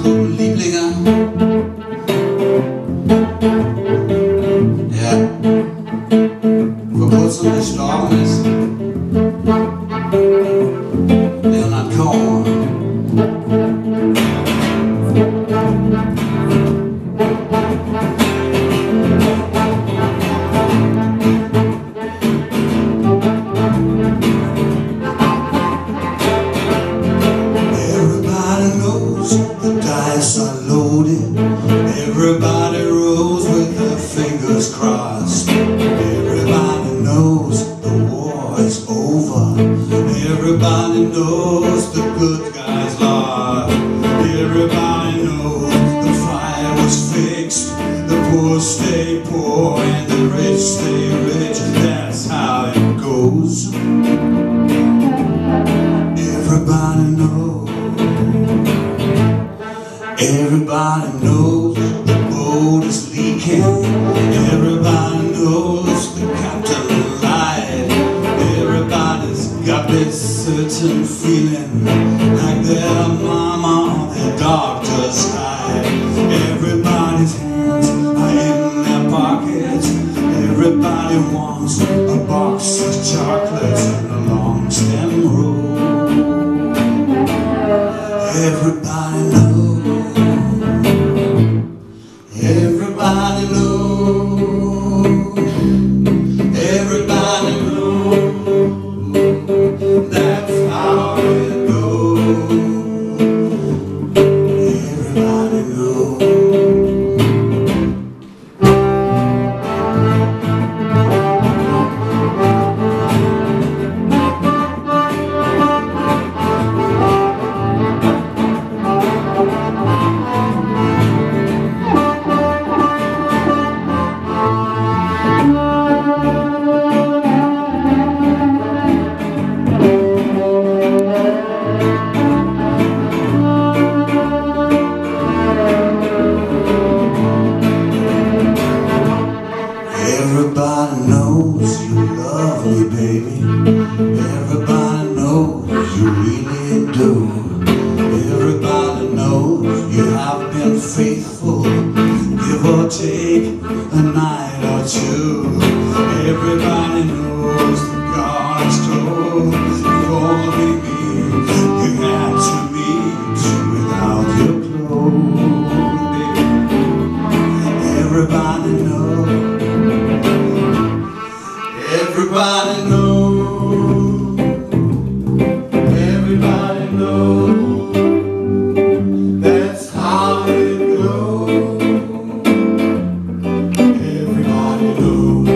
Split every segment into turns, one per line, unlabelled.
Lieblinge, der vor kurzem gestorben ist, Leonard Cohen.
The dice are loaded. Everybody rolls with their fingers crossed. Everybody knows the war is over. Everybody knows the good guys lost. Everybody knows the fire was fixed. The poor stay poor and the rich stay rich. That's how it goes. Everybody knows. Everybody knows the boat is leaking. Everybody knows the captain lied. Everybody's got this certain feeling like their mama or their doctor's died. Everybody's hands are in their pockets. Everybody wants a box of chocolates and a long stem roll. Everybody knows. Everybody knows, everybody knows, that's how it goes. Everybody knows. Everybody knows you love me, baby. Everybody knows you really do. Everybody knows you have been faithful, give or take a night or two. Everybody knows the God's told you only me. You had to meet without your clothes, baby. Everybody knows. Everybody knows, everybody knows, that's how it goes. Everybody knows.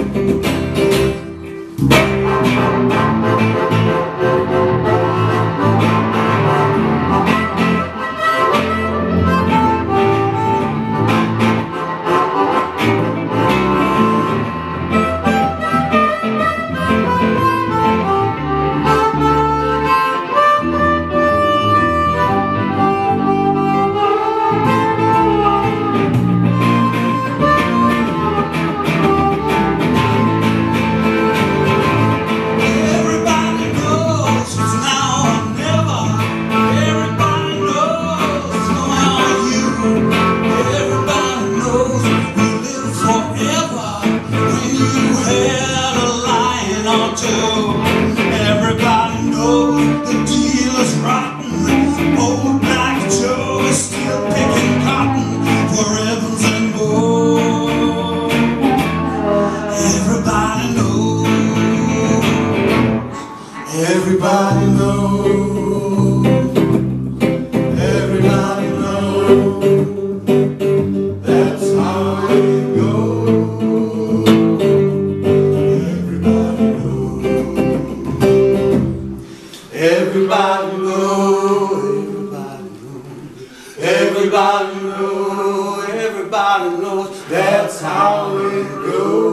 Everybody knows the deal is rotten. Old Black Joe is still picking cotton for Evans and Moore. Everybody knows. Everybody knows. Everybody knows. That's how it goes. Everybody knows, everybody knows, everybody knows, that's how it goes.